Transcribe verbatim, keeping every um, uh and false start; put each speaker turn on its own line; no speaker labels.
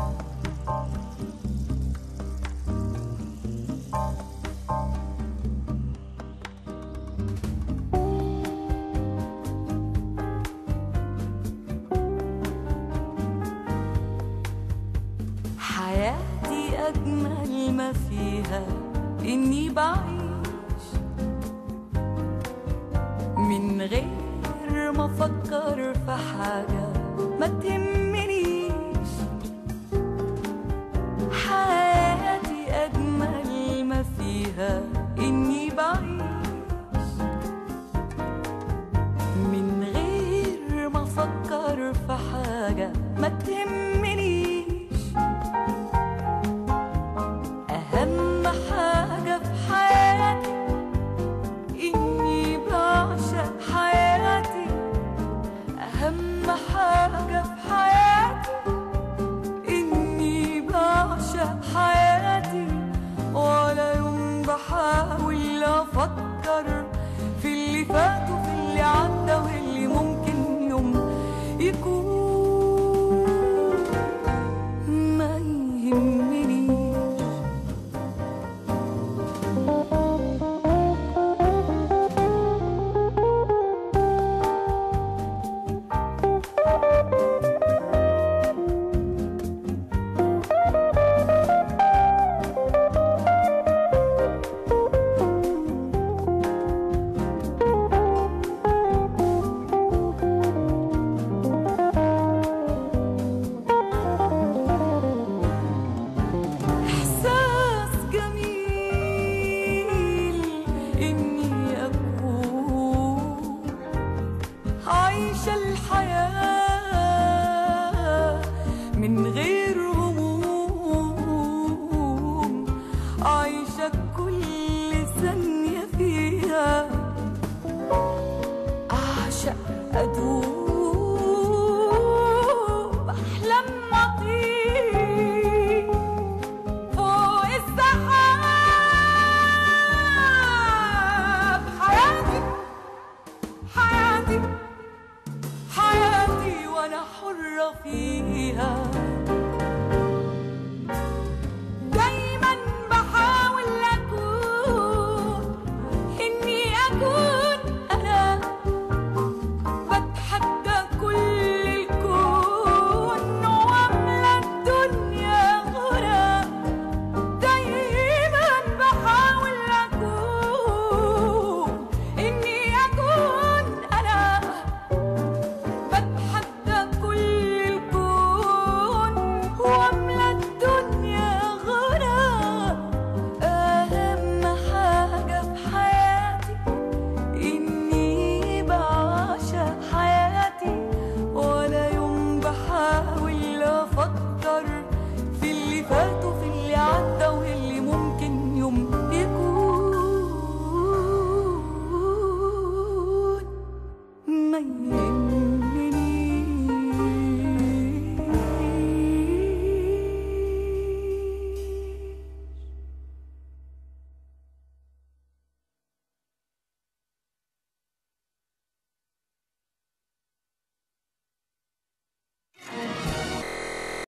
حياتي أجمل ما فيها إني بعيش من غير ما أفكر في حاجة ما تهمنيش. حياتي أجمل ما فيها إني بعيش من غير ما أفكر في حاجة ما تهمنيش. أهم حاجة في حياتي إني بعشق حياتي. أهم حاجة في حياتي إني بعشق حياتي. ولا يوم بحاول أفكر في اللي فات وفي اللي عدى واللي ممكن يوم يكون. ما يهمنيش. عايشة الحياة من غير هموم. عايشة كل ثانية فيها أعشق أدوب أحلام أطير فوق السحاب. حياتي حياتي حياتي وأنا حرة فيها.